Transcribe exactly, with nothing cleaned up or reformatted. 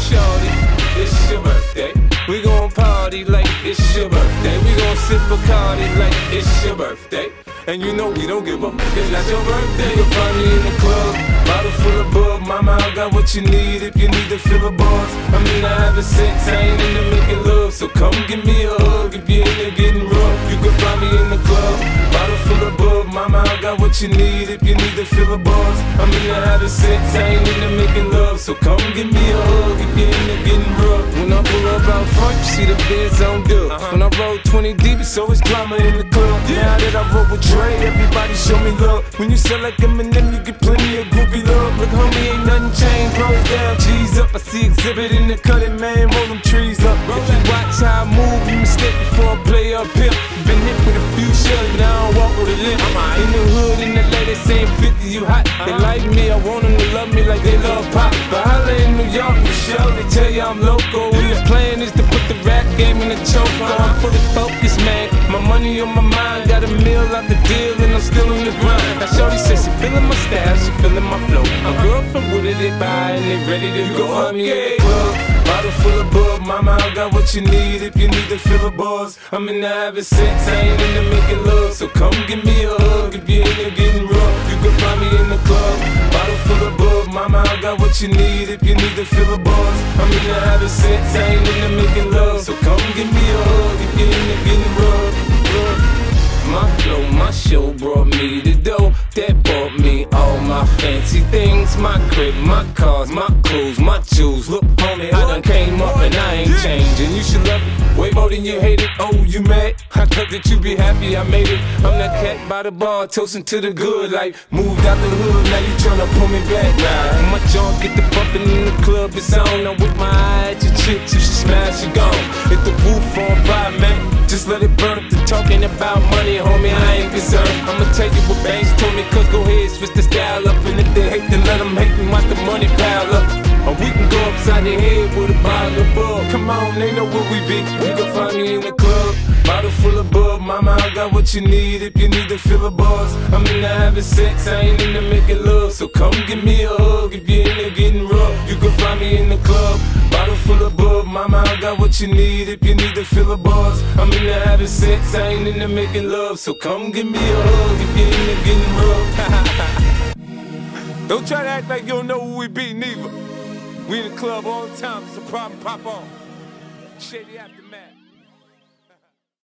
shorty, it's your birthday. We gon' party like it's your birthday. We gon' sip Bacardi like it's your birthday. And you know we don't give up, it's not your birthday. You can find me in the club, bottle full of bub. Mama, I got what you need if you need to fill a bars. I'm into having sex, I ain't into making love. So come give me a hug if you're into getting rough. You can find me in the club, bottle full of bub. Mama, I got what you need if you need to fill a bars. I'm into having sex, I ain't into making love. So come give me a hug if you're into getting rough. When I pull up out front, you see the Benz on dubs. Uh-huh. When I roll twenty deep, it's always drama in the club. Yeah. Now that I roll with Dre, everybody show me love. When you sell like Eminem, you get plenty of groupie love. Look, homie, ain't nothing changed. Rolls down, G's up. I see exhibit in the cutting, man. Roll them trees up. If you watch how I move, you mistake before I play up here. Been hit with a few shells, but I don't walk with a limp. In the hood, in the lady saying fifty, you hot. They like me, I want them to love me like they love pop. But holla in New York for sure, they tell you I'm local. And the plan is to put the rap game in the choke. I'm fully focused, man. My money on my mind, got a meal out the deal, and I'm still in the grind. Now shorty says she feeling my style, she feeling my flow. My girlfriend with it, they buy and they ready to go. Find me at the club, bottle full of bub. Mama, I got what you need if you need to fill a bars. I'm into having sex, I ain't into making love. So come give me a hug if you're into getting rough. You can find me in the club, bottle full of bub. Mama, I got what you need if you need to fill a bars. I'm into having sex, I ain't into making love. So come give me a hug if you're into getting rough. My flow, my show brought me the dough that bought me all my fancy things. My crib, my cars, my clothes, my jewels. Look, homie, I done came up and I ain't changing. You should love it way more than you hate it. Oh, you mad? I thought that you be happy I made it. I'm that cat by the bar, toasting to the good. Like, moved out the hood, now you tryna pull me back. Right. My jaw get the bumping in the club, it's on. I'm with my eye at your chicks, if she smash, she gone. Hit the roof on fire, man. Just let it burn. The talking about money, homie, I ain't concerned. I'ma tell you what Banks told me, cause go ahead, switch the style up. And if they hate, then let them hate and watch the money pile up. Or we can go upside the head with a bottle of bub. Come on, they know where we be. You can find me in the club, bottle full of bub. Mama, I got what you need if you need to fill a bars. I'm into having sex, I ain't into making love. So come give me a hug if you're into getting rough. You can find me in the club, bottle full of bub. Mama, I got what you need if you need to fill a bars. I'm into having sex, I ain't into making love. So come give me a hug if you're into getting rough. Don't try to act like you don't know who we be, neither. We in the club all the time, it's a problem, pop on. Shady Aftermath.